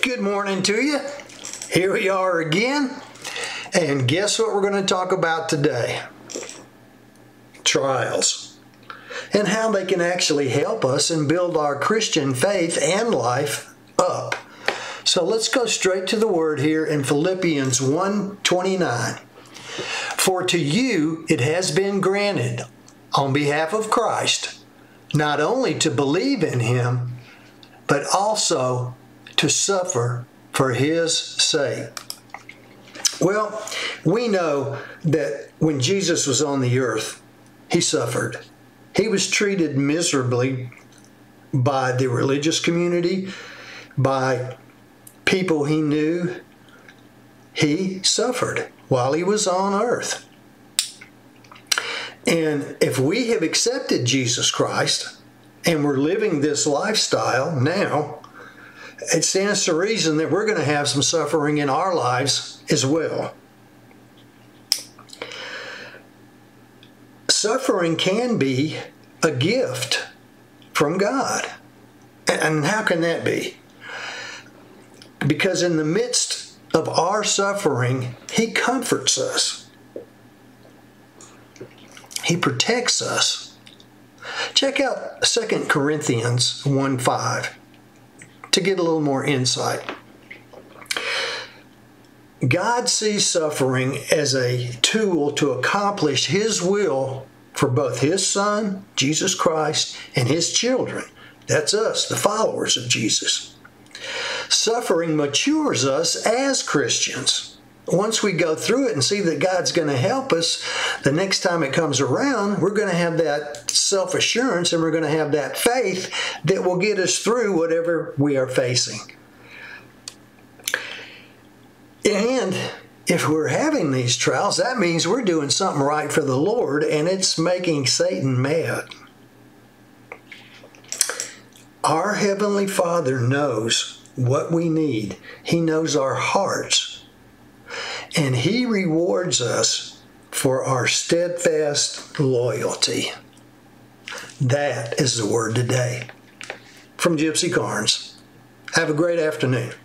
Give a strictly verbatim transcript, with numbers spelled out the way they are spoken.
Good morning to you. Here we are again. And guess what we're going to talk about today? Trials. And how they can actually help us and build our Christian faith and life up. So let's go straight to the word here in Philippians one twenty-nine. For to you it has been granted on behalf of Christ, not only to believe in him, but also to suffer for his sake. Well, we know that when Jesus was on the earth, he suffered. He was treated miserably by the religious community, by people he knew. He suffered while he was on earth. And if we have accepted Jesus Christ and we're living this lifestyle now, it stands to reason that we're going to have some suffering in our lives as well. Suffering can be a gift from God. And how can that be? Because in the midst of our suffering, he comforts us. He protects us. Check out Second Corinthians one five to get a little more insight. God sees suffering as a tool to accomplish his will for both his Son, Jesus Christ, and his children. That's us, the followers of Jesus. Suffering matures us as Christians. Once we go through it and see that God's going to help us, the next time it comes around, we're going to have that self-assurance and we're going to have that faith that will get us through whatever we are facing. And if we're having these trials, that means we're doing something right for the Lord, and it's making Satan mad. Our Heavenly Father knows what we need. He knows our hearts. And he rewards us for our steadfast loyalty. That is the word today. From Gypsy Carnes. Have a great afternoon.